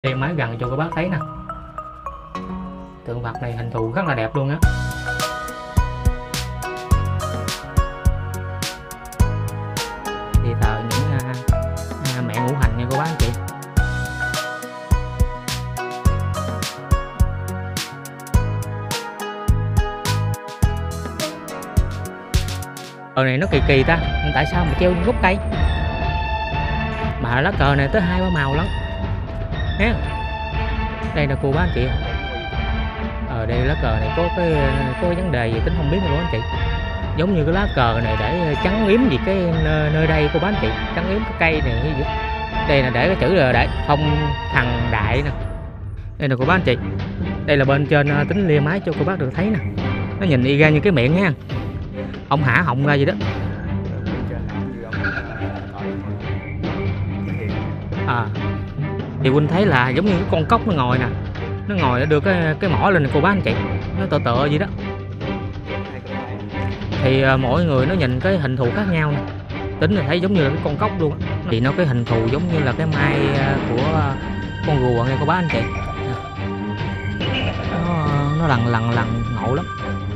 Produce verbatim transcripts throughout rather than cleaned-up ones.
Đem máy gần cho các bác thấy nè. Tượng Phật này hình thù rất là đẹp luôn á. Thì thờ những à, à, mẹ ngũ hành nha cô bác anh chị. Cờ này nó kỳ kỳ ta, tại sao mà treo gốc cây mà lá cờ này tới hai ba màu lắm ha. Đây là cô bác anh chị. Ở đây lá cờ này có cái có cái vấn đề gì tính không biết nữa anh chị. Giống như cái lá cờ này để chắn yếm gì cái nơi, nơi đây cô bác anh chị, chắn yếm cái cây này hay gì. Đây là để cái chữ là để phong thần đại nè. Đây là cô bác anh chị. Đây là bên trên tính lia máy cho cô bác được thấy nè. Nó nhìn y ra như cái miệng ha. Ông hả họng ra gì đó. À, thì Huynh thấy là giống như cái con cóc nó ngồi nè, nó ngồi nó đưa cái cái mỏ lên cô bác anh chị, nó tựa tựa gì đó. Thì uh, mỗi người nó nhìn cái hình thù khác nhau nè, tính là thấy giống như là cái con cóc luôn. Thì nó cái hình thù giống như là cái mai của con rùa nghe cô bác anh chị. Nó nó lằn lằn lằn ngộ lắm.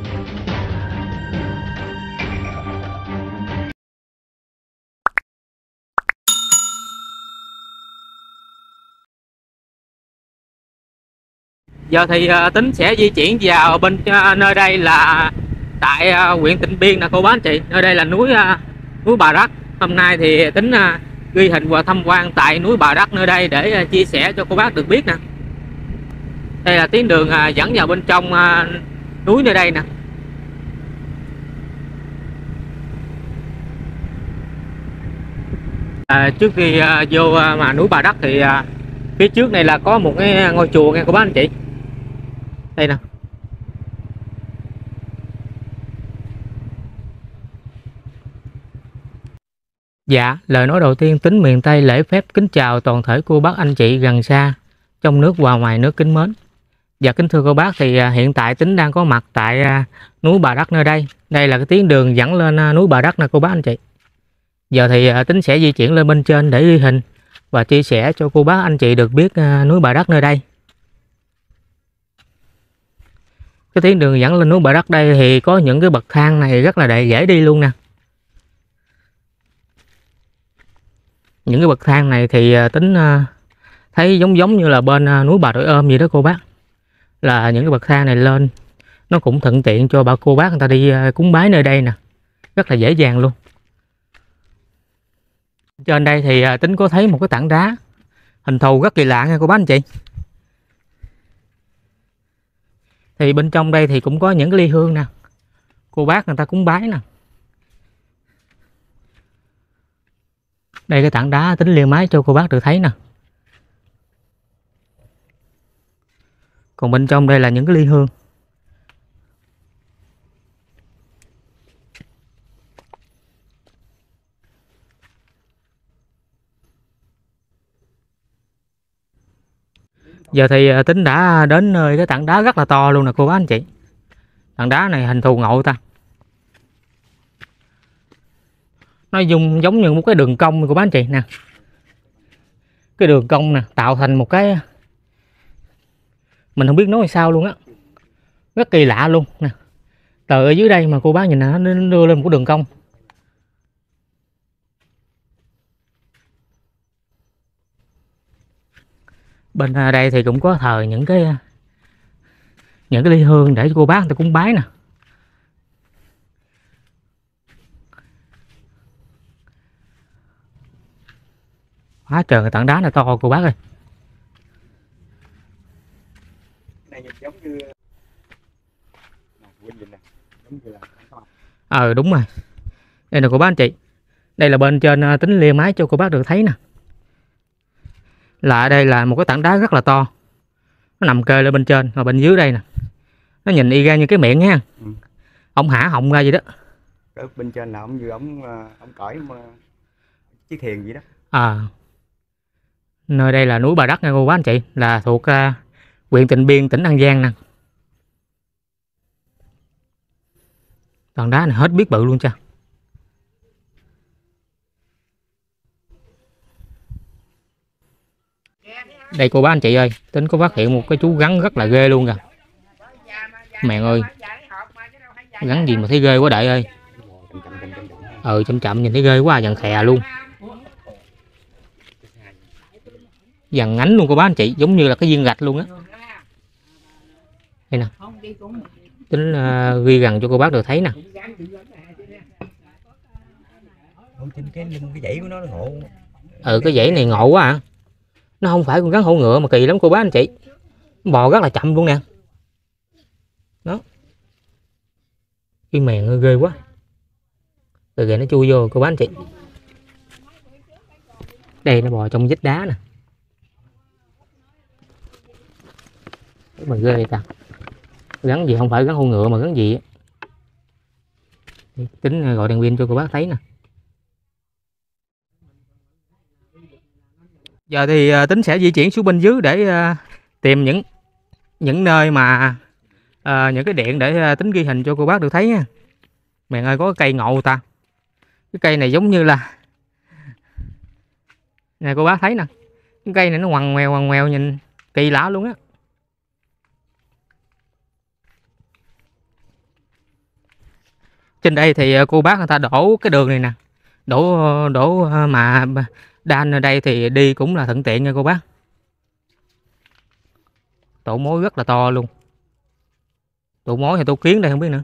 Giờ thì uh, Tính sẽ di chuyển vào bên uh, nơi đây là tại uh, huyện Tịnh Biên nè cô bác anh chị. Nơi đây là núi uh, núi Bà Đắc. Hôm nay thì Tính uh, ghi hình và tham quan tại núi Bà Đắc nơi đây để uh, chia sẻ cho cô bác được biết nè. Đây là tuyến đường uh, dẫn vào bên trong uh, núi nơi đây nè. À, trước khi uh, vô uh, mà núi Bà Đắc thì uh, phía trước này là có một cái ngôi chùa nghe cô bác anh chị. Đây nè. Dạ, lời nói đầu tiên Tính miền Tây lễ phép kính chào toàn thể cô bác anh chị gần xa, trong nước và ngoài nước kính mến. Dạ kính thưa cô bác, thì à, hiện tại Tính đang có mặt tại à, núi Bà Đắc nơi đây. Đây là cái tuyến đường dẫn lên à, núi Bà Đắc nè cô bác anh chị. Giờ thì à, Tính sẽ di chuyển lên bên trên để ghi hình và chia sẻ cho cô bác anh chị được biết à, núi Bà Đắc nơi đây. Cái tuyến đường dẫn lên núi Bà Đắc đây thì có những cái bậc thang này rất là dễ đi luôn nè. Những cái bậc thang này thì Tính thấy giống giống như là bên núi Bà Đội Ôm vậy đó cô bác. Là những cái bậc thang này lên nó cũng thuận tiện cho bà cô bác người ta đi cúng bái nơi đây nè. Rất là dễ dàng luôn. Trên đây thì Tính có thấy một cái tảng đá hình thù rất kỳ lạ nha cô bác anh chị. Thì bên trong đây thì cũng có những cái ly hương nè. Cô bác người ta cúng bái nè. Đây cái tảng đá Tính lia máy cho cô bác được thấy nè. Còn bên trong đây là những cái ly hương. Giờ thì Tính đã đến nơi cái tảng đá rất là to luôn nè cô bác anh chị. Tảng đá này hình thù ngộ ta. Nó dùng giống như một cái đường cong của bác anh chị nè. Cái đường cong nè tạo thành một cái mình không biết nói sao luôn á. Rất kỳ lạ luôn nè. Từ ở dưới đây mà cô bác nhìn nè, nó đưa lên một cái đường cong. Bên đây thì cũng có thờ những cái những cái ly hương để cho cô bác người ta cúng bái nè. Hóa trời cái tảng đá này to cô bác ơi. Này giống như Ờ đúng rồi. Đây là cô bác anh chị. Đây là bên trên Tính lia máy cho cô bác được thấy nè. Là ở đây là một cái tảng đá rất là to. Nó nằm kê lên bên trên và bên dưới đây nè. Nó nhìn y ra như cái miệng ha. Ừ. Ông hả họng ra vậy đó. Ở bên trên là ông như ông ông cõi chiếc thuyền vậy đó. À. Nơi đây là núi Bà Đắc nha cô bác anh chị, là thuộc uh, huyện Tịnh Biên, tỉnh An Giang nè. Tảng đá này hết biết bự luôn cha. Đây cô bác anh chị ơi, Tính có phát hiện một cái chú rắn rất là ghê luôn kìa. Mẹ ơi, rắn gì mà thấy ghê quá Đại ơi. Ừ, chậm chậm nhìn thấy ghê quá, dằn khè luôn. Dằn ngánh luôn cô bác anh chị, giống như là cái viên gạch luôn á. Đây nè, Tính uh, ghi gần cho cô bác được thấy nè. Trên cái lưng cái dãy của nó ngộ. Ừ, cái dãy này ngộ quá à. Nó không phải con rắn hổ ngựa mà kỳ lắm cô bác anh chị. Bò rất là chậm luôn nè. Đó. Cái mèn ghê quá. Rồi kìa nó chui vô cô bác anh chị. Đây nó bò trong vách đá nè. Mà ghê vậy ta. Rắn gì không phải rắn hổ ngựa mà rắn gì. Tính gọi đèn pin cho cô bác thấy nè. Giờ thì Tính sẽ di chuyển xuống bên dưới để tìm những những nơi mà à, những cái điện để Tính ghi hình cho cô bác được thấy nha. Mẹ ơi, có cái cây ngộ ta. Cái cây này giống như là nè cô bác thấy nè, cái cây này nó ngoằn ngoèo ngoằn ngoèo nhìn kỳ lạ luôn á. Trên đây thì cô bác người ta đổ cái đường này nè, đổ đổ mà đan ở đây thì đi cũng là thuận tiện nha cô bác. Tổ mối rất là to luôn. Tổ mối hay tổ kiến đây không biết nữa.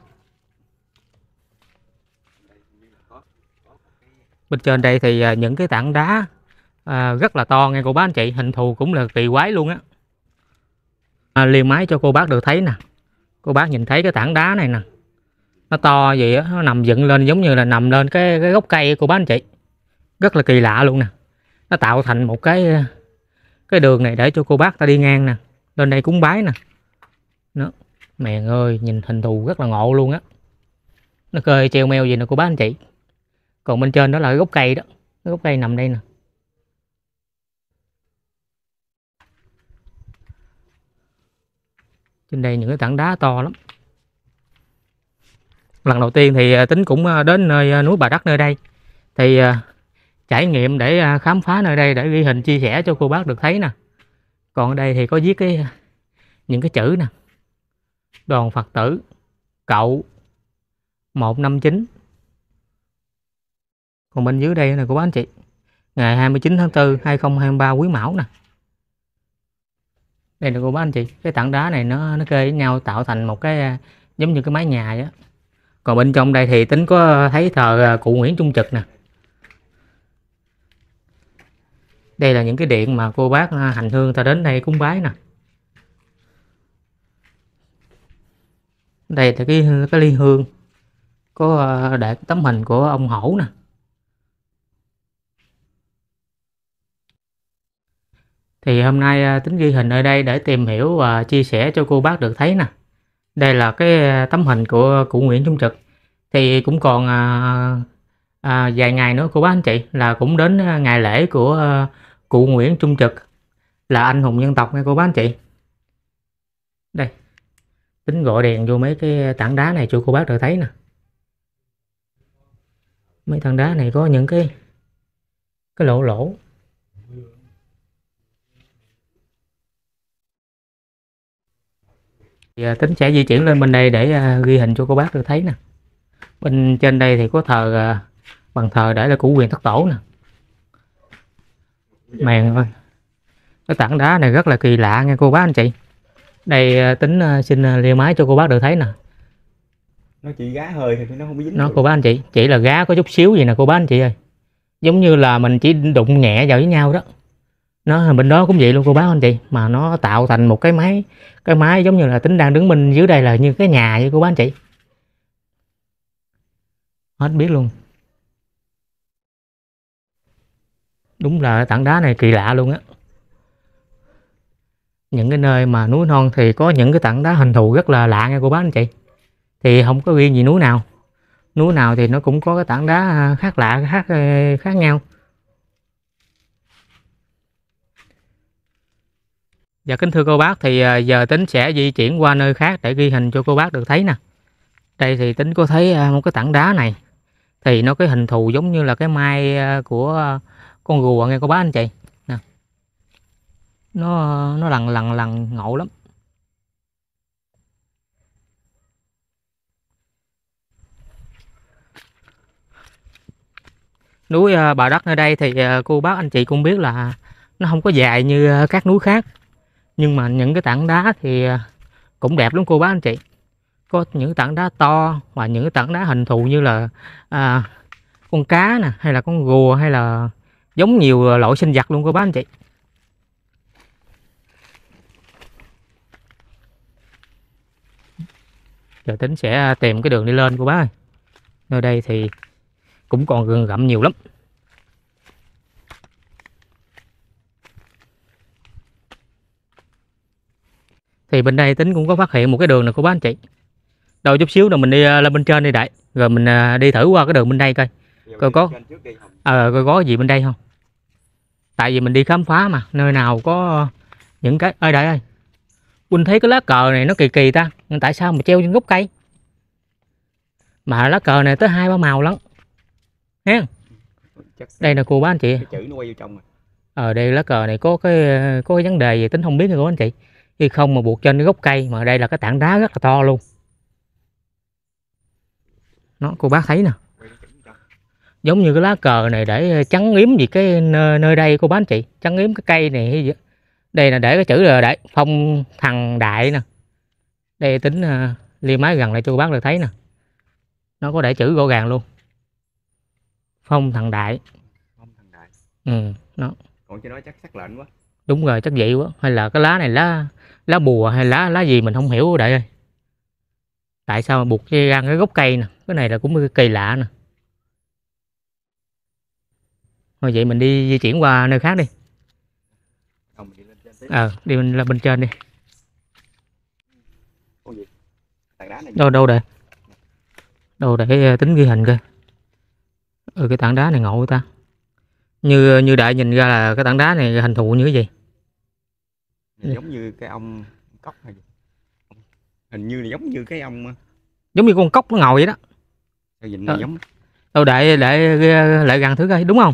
Bên trên đây thì những cái tảng đá à, rất là to nghe cô bác anh chị, hình thù cũng là kỳ quái luôn á. À, liền máy cho cô bác được thấy nè. Cô bác nhìn thấy cái tảng đá này nè, nó to gì á, nó nằm dựng lên giống như là nằm lên cái cái gốc cây cô bác anh chị, rất là kỳ lạ luôn nè. Nó tạo thành một cái cái đường này để cho cô bác ta đi ngang nè, lên đây cúng bái nè. Đó. Mẹ ơi, nhìn hình thù rất là ngộ luôn á. Nó cười treo meo gì nè cô bác anh chị. Còn bên trên đó là cái gốc cây đó, cái gốc cây nằm đây nè. Trên đây những cái tảng đá to lắm. Lần đầu tiên thì Tính cũng đến nơi núi Bà Đắc nơi đây. Thì trải nghiệm để khám phá nơi đây để ghi hình chia sẻ cho cô bác được thấy nè. Còn ở đây thì có viết cái những cái chữ nè. Đoàn Phật tử Cậu một năm chín. Còn bên dưới đây này cô bác anh chị, ngày hai mươi chín tháng tư hai nghìn không trăm hai mươi ba Quý Mão nè. Đây là cô bác anh chị, cái tảng đá này nó nó kê với nhau tạo thành một cái giống như cái mái nhà vậy. Còn bên trong đây thì Tính có thấy thờ cụ Nguyễn Trung Trực nè. Đây là những cái điện mà cô bác hành hương ta đến đây cúng bái nè. Đây là cái cái ly hương có để tấm hình của ông Hổ nè. Thì hôm nay Tính ghi hình ở đây để tìm hiểu và chia sẻ cho cô bác được thấy nè. Đây là cái tấm hình của cụ Nguyễn Trung Trực. Thì cũng còn à, à, vài ngày nữa cô bác anh chị là cũng đến ngày lễ của à, cụ Nguyễn Trung Trực, là anh hùng dân tộc nha cô bác anh chị. Đây, Tính gọi đèn vô mấy cái tảng đá này cho cô bác được thấy nè. Mấy tảng đá này có những cái cái lỗ lỗ. Thì Tính sẽ di chuyển lên bên đây để ghi hình cho cô bác được thấy nè. Bên trên đây thì có thờ bàn thờ để là cụ Quyền Thất Tổ nè. Mèn ơi, cái tảng đá này rất là kỳ lạ nghe cô bác anh chị. Đây Tính xin lia máy cho cô bác được thấy nè. Nó chỉ gá hơi thì nó không bị dính. Nó cô bác anh chị, chỉ là gá có chút xíu gì nè cô bác anh chị ơi. Giống như là mình chỉ đụng nhẹ vào với nhau đó. Nó bên đó cũng vậy luôn cô bác anh chị, mà nó tạo thành một cái máy, cái máy giống như là Tính đang đứng bên dưới đây là như cái nhà vậy cô bác anh chị. Hết biết luôn. Đúng là tảng đá này kỳ lạ luôn á. Những cái nơi mà núi non thì có những cái tảng đá hình thù rất là lạ nha cô bác anh chị. Thì không có riêng gì núi nào. Núi nào thì nó cũng có cái tảng đá khác lạ, khác khác nhau. Dạ kính thưa cô bác, thì giờ Tính sẽ di chuyển qua nơi khác để ghi hình cho cô bác được thấy nè. Đây thì Tính có thấy một cái tảng đá này. Thì nó cái hình thù giống như là cái mai của con rùa nghe cô bác anh chị nè. nó nó lằn lằn lằn ngộ lắm. Núi à, Bà Đắc nơi đây thì à, cô bác anh chị cũng biết là nó không có dài như à, các núi khác, nhưng mà những cái tảng đá thì à, cũng đẹp lắm cô bác anh chị. Có những tảng đá to và những tảng đá hình thù như là à, con cá nè, hay là con rùa, hay là giống nhiều loại sinh vật luôn cô bác anh chị. Giờ tính sẽ tìm cái đường đi lên cô bác ơi. Nơi đây thì cũng còn rừng rậm nhiều lắm. Thì bên đây tính cũng có phát hiện một cái đường này cô bác anh chị. Đâu chút xíu rồi mình đi lên bên trên đi đại, rồi mình đi thử qua cái đường bên đây coi coi có ờ à, coi có gì bên đây không. Tại vì mình đi khám phá mà, nơi nào có những cái ơi đại ơi, Huynh thấy cái lá cờ này nó kỳ kỳ ta, tại sao mà treo trên gốc cây, mà lá cờ này tới hai ba màu lắm ha. Đây nè cô bác anh chị, cái chữ nó quay vô trong rồi. Ở đây lá cờ này có cái có cái vấn đề gì tính không biết nha cô anh chị, khi không mà buộc trên cái gốc cây, mà đây là cái tảng đá rất là to luôn. Nó cô bác thấy nè, giống như cái lá cờ này để chắn yếm gì cái nơi, nơi đây cô bác anh chị, chắn yếm cái cây này hay gì. Đây là để cái chữ là đại phong thần đại nè. Đây tính uh, lia máy gần lại cho cô bác được thấy nè, nó có để chữ rõ ràng luôn, phong thần đại. Phong thần đại. Ừ, nó. Còn cho nó chắc sắc lệnh quá. Đúng rồi, chắc vậy quá. Hay là cái lá này lá lá bùa hay lá lá gì mình không hiểu đại ơi. Tại sao mà buộc ra cái gốc cây nè, cái này là cũng kỳ lạ nè. Thôi vậy mình đi di chuyển qua nơi khác đi. Ờ, à, đi lên bên trên đi. Gì? Đá này đâu đâu để đâu để tính ghi hình coi. Ừ, cái tảng đá này ngộ ta, như như đại nhìn ra là cái tảng đá này hình thù như cái gì, giống như cái ông cốc hay gì, hình như là giống như cái ông giống như con cốc nó ngồi vậy đó. Sao nhìn này ờ. giống Đâu đại lại lại gần thử coi đúng không,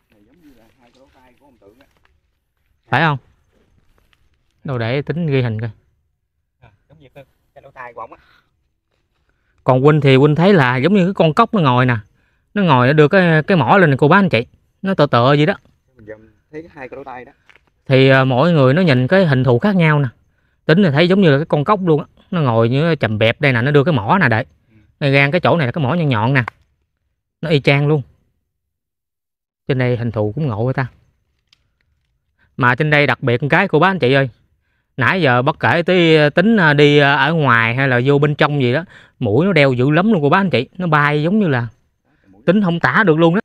phải không? Đâu để tính ghi hình coi. À, giống như cái, cái lỗ tai của ông á. Còn Huynh thì Huynh thấy là giống như cái con cốc nó ngồi nè, nó ngồi nó đưa cái cái mỏ lên này cô bác anh chị, nó tựa tựa gì đó. Mình thấy hai cái lỗ tai đó. Thì uh, mỗi người nó nhìn cái hình thù khác nhau nè, tính là thấy giống như là cái con cốc luôn á, nó ngồi như chầm bẹp đây nè, nó đưa cái mỏ nè đệ, ngay gan cái chỗ này là cái mỏ nhọn nhọn nè, nó y chang luôn. Trên đây hình thù cũng ngộ vậy ta. Mà trên đây đặc biệt một cái cô bác anh chị ơi, nãy giờ bất kể tới tính đi ở ngoài hay là vô bên trong gì đó, mũi nó đeo dữ lắm luôn cô bác anh chị, nó bay giống như là tính không tả được luôn đó.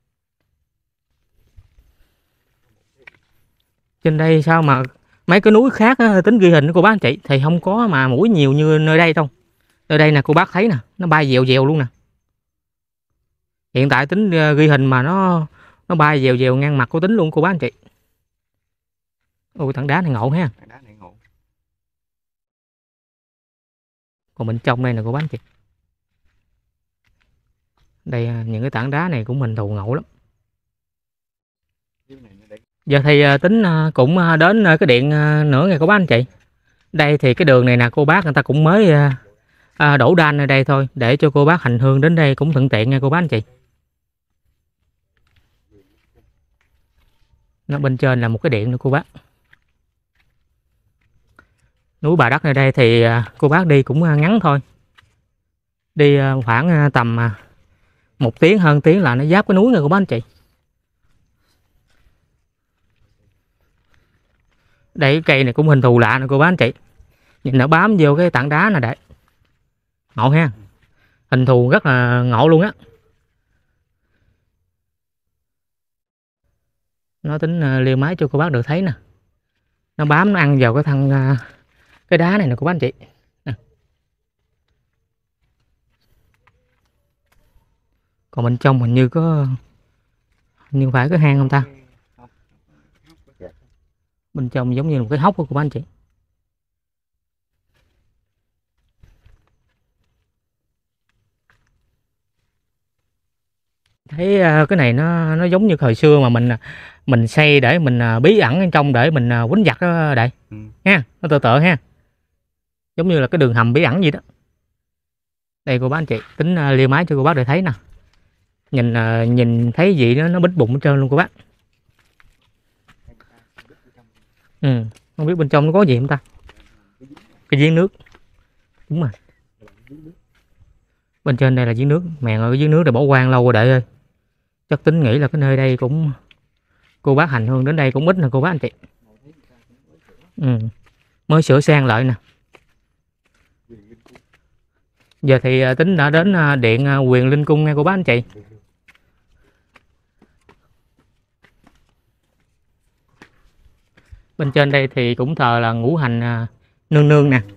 Trên đây sao mà mấy cái núi khác á, tính ghi hình của bác anh chị thì không có mà mũi nhiều như nơi đây đâu. Nơi đây nè cô bác thấy nè, nó bay dèo dèo luôn nè. Hiện tại tính ghi hình mà nó nó bay dèo dèo ngang mặt của tính luôn cô bác anh chị. Ôi tảng đá này ngộ ha. Tảng đá này ngộ. Còn bên trong đây nè cô bác anh chị, đây những cái tảng đá này cũng hình thù ngộ lắm. Giờ thì tính cũng đến cái điện nữa nghe cô bác anh chị. Đây thì cái đường này nè cô bác người ta cũng mới đổ đan ở đây thôi, để cho cô bác hành hương đến đây cũng thuận tiện nha cô bác anh chị. Nó bên trên là một cái điện nữa cô bác. Núi Bà Đắc nơi đây thì cô bác đi cũng ngắn thôi, đi khoảng tầm một tiếng hơn tiếng là nó giáp cái núi này cô bác anh chị. Đây cái cây này cũng hình thù lạ nè cô bác anh chị, nhìn nó bám vô cái tảng đá nè, để ngộ ha, hình thù rất là ngộ luôn á. Nó tính liều máy cho cô bác được thấy nè, nó bám nó ăn vào cái thân cái đá này nè cô bác anh chị. Nè. Còn bên trong hình như có, hình như phải cái hang không ta, bên trong giống như một cái hốc của cô bác anh chị. Thấy ờ, cái này nó nó giống như hồi xưa mà mình mình xây để mình ờ, bí ẩn bên trong để mình ờ, quýnh giặc đó đại. Ừ. Ha, nó tự tự ha. Giống như là cái đường hầm bí ẩn gì đó. Đây cô bác anh chị, tính uh, lia máy cho cô bác để thấy nè. Nhìn uh, nhìn thấy gì đó nó bít bụng hết trơn luôn cô bác. Ừ, không biết bên trong nó có gì không ta. Cái giếng nước. Đúng rồi. Bên trên đây là giếng nước, mẹ ơi cái giếng nước này bỏ hoang lâu rồi đệ ơi. Chắc tính nghĩ là cái nơi đây cũng cô bác hành hương đến đây cũng ít nè cô bác anh chị. Ừ. Mới sửa sang lại nè. Giờ thì uh, tính đã đến uh, điện uh, Quyền Linh Cung nha cô bác anh chị. Bên trên đây thì cũng thờ là ngũ hành uh, nương nương nè.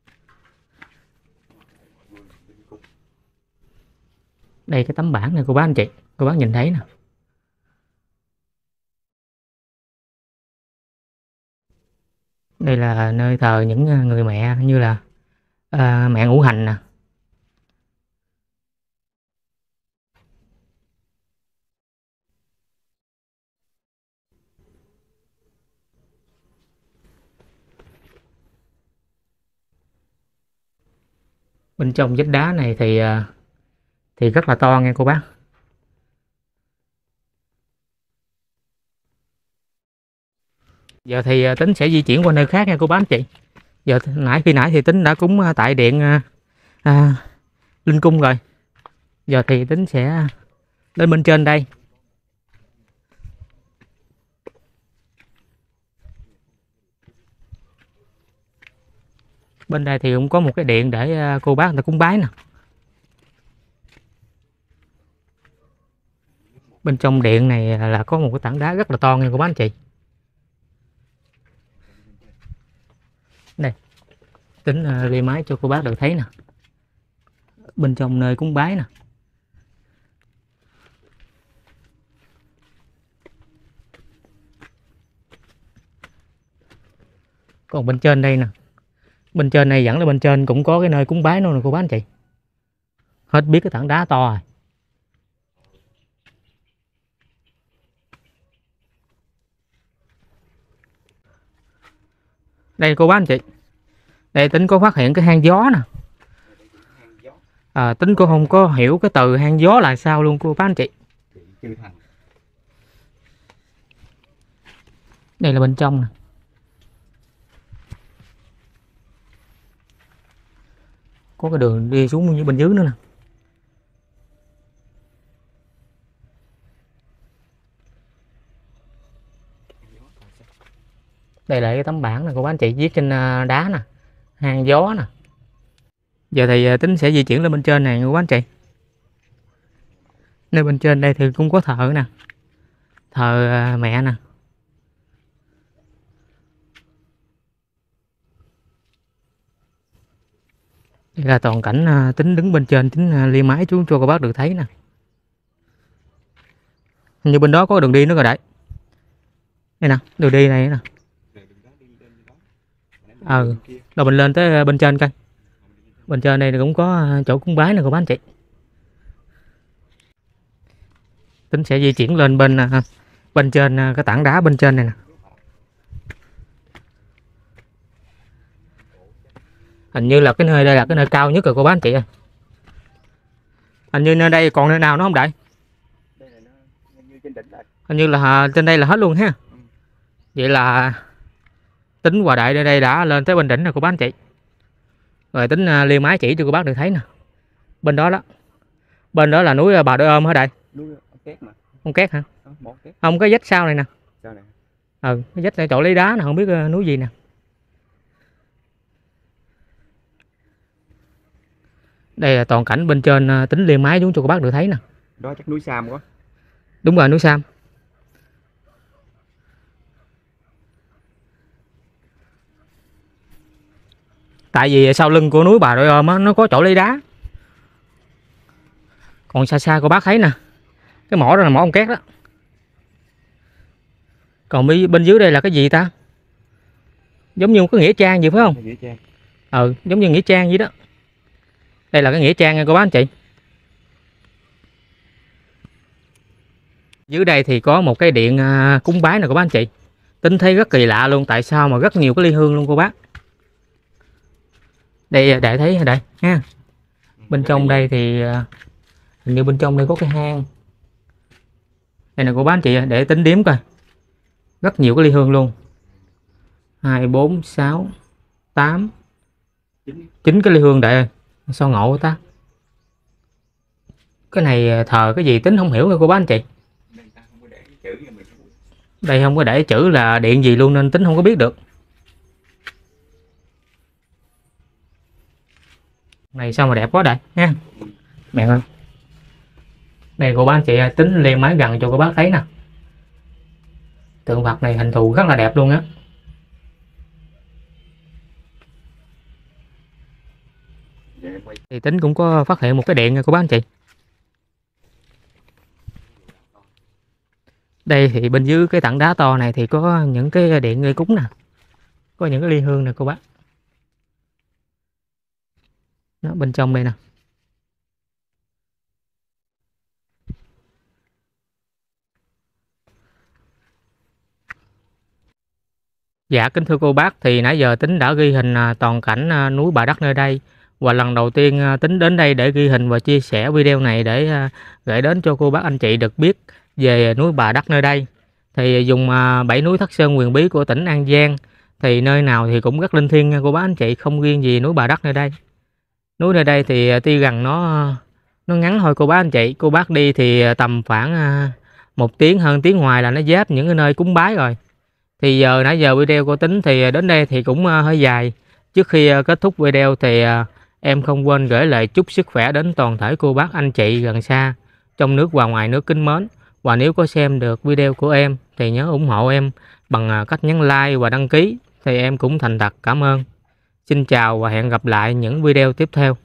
Đây cái tấm bảng này cô bác anh chị, cô bác nhìn thấy nè. Đây là nơi thờ những người mẹ như là uh, mẹ ngũ hành nè. Bên trong vách đá này thì uh, thì rất là to nghe cô bác. Giờ thì uh, Tính sẽ di chuyển qua nơi khác nha cô bác anh chị. Giờ nãy khi nãy thì Tính đã cúng uh, tại điện uh, uh, Linh Cung rồi. Giờ thì Tính sẽ lên bên trên đây. Bên đây thì cũng có một cái điện để uh, cô bác người ta cúng bái nè. Bên trong điện này là có một cái tảng đá rất là to nha cô bác anh chị. Đây, Tính uh, lia máy cho cô bác được thấy nè. Bên trong nơi cúng bái nè. Còn bên trên đây nè. Bên trên này vẫn là bên trên cũng có cái nơi cúng bái nữa nè cô bác anh chị. Hết biết cái tảng đá to rồi. Đây cô bác anh chị. Đây Tính có phát hiện cái hang gió nè. À, Tính cô không có hiểu cái từ hang gió là sao luôn cô bác anh chị. Đây là bên trong nè. Có cái đường đi xuống như bên dưới nữa nè. Đây là cái tấm bảng này cô bác anh chị viết trên đá nè. Hang gió nè. Giờ thì Tính sẽ di chuyển lên bên trên này cô bác anh chị. Nơi bên trên đây thì cũng có thờ nè. Thờ mẹ nè. Đây là toàn cảnh Tính đứng bên trên, Tính lia máy xuống cho cô bác được thấy nè. Như bên đó có đường đi nữa rồi đấy. Đây nè, đường đi này nè. Ừ, rồi mình lên tới bên trên coi. Bên trên đây cũng có chỗ cúng bái nè cô bác anh chị. Tính sẽ di chuyển lên bên bên trên cái tảng đá bên trên này nè. Hình như là cái nơi đây là cái nơi cao nhất rồi cô bác anh chị ơi. Hình như nơi đây còn nơi nào nữa không đại? Hình như là trên đây là hết luôn ha. Vậy là Tính Hòa Đại đây đây đã lên tới bên đỉnh rồi cô bác anh chị. Rồi Tính uh, lia máy chỉ cho cô bác được thấy nè. Bên đó đó. Bên đó là núi Bà Đôi Ôm hả đại? Núi Két mà. Không Két hả? Đó, Két. Không, cái vách sau này nè. Sao này? Ừ, cái vách này chỗ lấy đá nè, không biết uh, núi gì nè. Đây là toàn cảnh bên trên, uh, Tính lia máy xuống cho cô bác được thấy nè. Đó chắc núi Sam quá. Đúng rồi, núi Sam. Tại vì sau lưng của núi Bà Đôi Ôm á, nó có chỗ lấy đá. Còn xa xa cô bác thấy nè. Cái mỏ đó là mỏ ông Két đó. Còn bên dưới đây là cái gì ta? Giống như một cái nghĩa trang gì phải không? Nghĩa trang. Ừ, giống như nghĩa trang vậy đó. Đây là cái nghĩa trang nha cô bác anh chị. Dưới đây thì có một cái điện à, cúng bái nè cô bác anh chị. Tính thấy rất kỳ lạ luôn, tại sao mà rất nhiều cái ly hương luôn cô bác. Đây để thấy đây ha. Bên trong đây thì à, hình như bên trong đây có cái hang. Đây nè cô bác anh chị, để tính đếm coi. Rất nhiều cái ly hương luôn. Hai, bốn, sáu, tám, chín cái ly hương đây ơi. Sao ngộ quá ta. Cái này thờ cái gì tính không hiểu nha cô bác anh chị. Đây không có để chữ là điện gì luôn nên tính không có biết được. Này sao mà đẹp quá đây nha. Mẹ ơi. Đây cô bác anh chị tính lên máy gần cho cô bác thấy nè. Tượng Phật này hình thù rất là đẹp luôn á. Thì tính cũng có phát hiện một cái điện nha cô bác anh chị. Đây thì bên dưới cái tảng đá to này thì có những cái điện gây cúng nè. Có những cái ly hương nè cô bác. Đó, bên trong đây nè. Dạ kính thưa cô bác, thì nãy giờ Tính đã ghi hình toàn cảnh núi Bà Đắc nơi đây. Và lần đầu tiên Tính đến đây để ghi hình và chia sẻ video này để gửi đến cho cô bác anh chị được biết về núi Bà Đắc nơi đây. Thì dùng bảy núi Thất Sơn huyền bí của tỉnh An Giang, thì nơi nào thì cũng rất linh thiêng nha cô bác anh chị, không riêng gì núi Bà Đắc nơi đây. Núi nơi đây thì tuy rằng nó nó ngắn thôi cô bác anh chị, cô bác đi thì tầm khoảng một tiếng hơn tiếng ngoài là nó giáp những cái nơi cúng bái rồi. Thì giờ nãy giờ video của Tính thì đến đây thì cũng hơi dài. Trước khi kết thúc video thì em không quên gửi lời chúc sức khỏe đến toàn thể cô bác anh chị gần xa, trong nước và ngoài nước kính mến. Và nếu có xem được video của em thì nhớ ủng hộ em bằng cách nhấn like và đăng ký, thì em cũng thành thật cảm ơn. Xin chào và hẹn gặp lại những video tiếp theo.